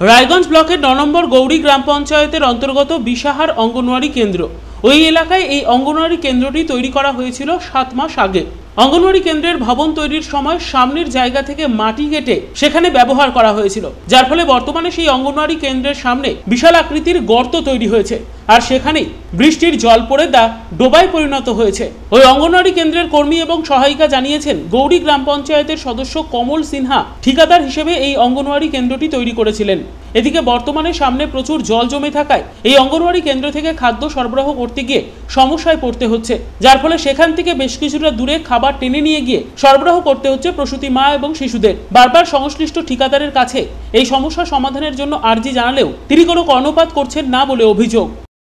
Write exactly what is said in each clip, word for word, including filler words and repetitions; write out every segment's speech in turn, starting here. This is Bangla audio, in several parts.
রায়গঞ্জ ব্লকের ন নম্বর গৌরী গ্রাম পঞ্চায়েতের অন্তর্গত বিশাহার অঙ্গনওয়াড়ি কেন্দ্র। ওই এলাকায় এই অঙ্গনওয়াড়ি কেন্দ্রটি তৈরি করা হয়েছিল সাত মাস আগে। অঙ্গনওয়াড়ি কেন্দ্রের ভবন তৈরির সময় সামনের জায়গা থেকে মাটি কেটে সেখানে ব্যবহার করা হয়েছিল, যার ফলে বর্তমানে সেই অঙ্গনওয়াড়ি কেন্দ্রের সামনে বিশাল আকৃতির গর্ত তৈরি হয়েছে, আর সেখানেই বৃষ্টির জল পড়ে তা ডোবায় পরিণত হয়েছে। ওই অঙ্গনওয়াড়ি কেন্দ্রের কর্মী এবং সহায়িকা জানিয়েছেন, গৌরী গ্রাম পঞ্চায়েতের সদস্য কমল সিনহা ঠিকাদার হিসেবে এই অঙ্গনওয়াড়ি কেন্দ্রটি তৈরি করেছিলেন। এদিকে বর্তমানে সামনে প্রচুর জল জমে থাকায় এই অঙ্গনওয়াড়ি কেন্দ্র থেকে খাদ্য সরবরাহ করতে গিয়ে সমস্যায় পড়তে হচ্ছে, যার ফলে সেখান থেকে বেশ কিছুটা দূরে খাবার টেনে নিয়ে গিয়ে সরবরাহ করতে হচ্ছে প্রসূতি মা এবং শিশুদের। বারবার সংশ্লিষ্ট ঠিকাদারের কাছে এই সমস্যা সমাধানের জন্য আর্জি জানালেও তিনি কোনো কর্ণপাত করছেন না বলে অভিযোগ।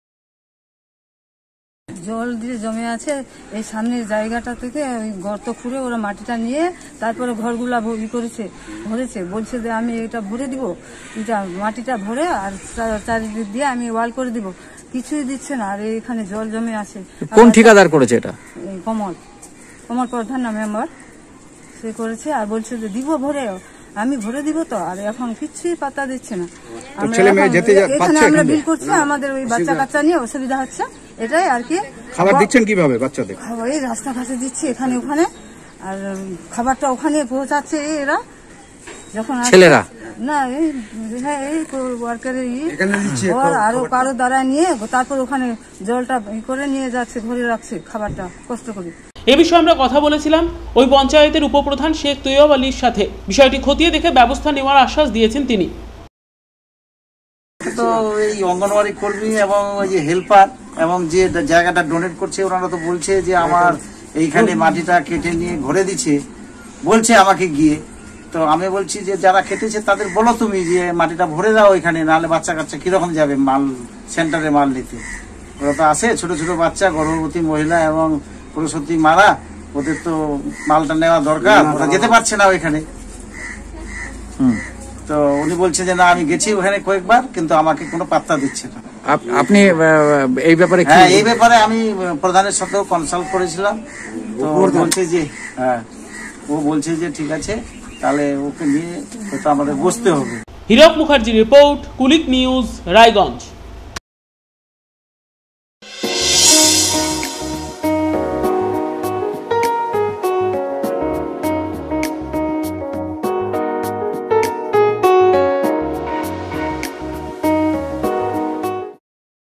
জল দিয়ে জমে আছে এই সামনের জায়গাটা থেকে ওই গর্ত খুঁড়ে ওরা মাটিটা নিয়ে তারপরে ঘরগুলা ই করেছে, ভরেছে। বলছে যে আমি এটা ভরে দিব, এটা মাটিটা ভরে আর চারিদিক দিয়ে আমি ওয়াল করে দিব, কিছুই দিচ্ছে না। আর এখানে জল জমে আছে। কোন ঠিকাদার করেছে এটা? কমল কমল প্রধান না মেম্বার, সে করেছে। আর বলছে যে দিব ভরে, আমি ভরে দিব তো। আর এখন কিছুই পাতা দিচ্ছে না। এখানে আমরা বিল করছি, আমাদের ওই বাচ্চা কাচ্চা নিয়ে অসুবিধা হচ্ছে, এটাই আর কি। খাবার দিচ্ছেন কিভাবে বাচ্চাদের? এই রাস্তাঘাটে দিচ্ছে, এখানে ওখানে, আর খাবারটা ওখানে পৌঁছাচ্ছে এরা যখন ছেলেরা না এই এই ওয়ার্কারের আরো কারো দ্বারা নিয়ে তারপর ওখানে জলটা ই করে নিয়ে যাচ্ছে, ভরে রাখছে খাবারটা কষ্ট করে। এ বিষয়ে আমরা কথা বলেছিলাম ওই পঞ্চায়েতের উপপ্রধান শেখ তৈয়ব আলীর সাথে। বিষয়টি খতিয়ে দেখে ব্যবস্থা নেওয়ার আশ্বাস দিয়েছেন তিনি। তো এই অঙ্গনওয়াড়ি কর্মী এবং ওই যে হেল্পার এবং যে জায়গাটা ডোনেট করছে ওনারা তো বলছে যে আমার এইখানে মাটিটা কেটে নিয়ে ঘরে দিচ্ছে, বলছে আমাকে গিয়ে। তো আমি বলছি যে যারা কেটেছে তাদের বলো তুমি যে মাটিটা ভরে দাও এখানে, নাহলে বাচ্চা কাচ্চা কিরকম যাবে মাল সেন্টারে মাল নিতে। ওরা তো আসে ছোট ছোট বাচ্চা, গর্ভবতী মহিলা এবং প্রসূতি মারা, ওদের তো মালটা নেওয়া দরকার, ওরা যেতে পারছে না ওইখানে। তো উনি বলছে যে না আমি গেছি ওখানে কয়েকবার, কিন্তু আমাকে কোনো পাত্তা দিচ্ছে না। আপনি এই ব্যাপারে? হ্যাঁ, এই ব্যাপারে আমি প্রধানের সাথেও কনসাল্ট করেছিলাম। তো বলছে যে হ্যাঁ, ও বলছে যে ঠিক আছে, তাহলে ওকে নিয়ে আমাদের বসতে হবে। হীরক মুখার্জির রিপোর্ট, কুলিক নিউজ, রায়গঞ্জ।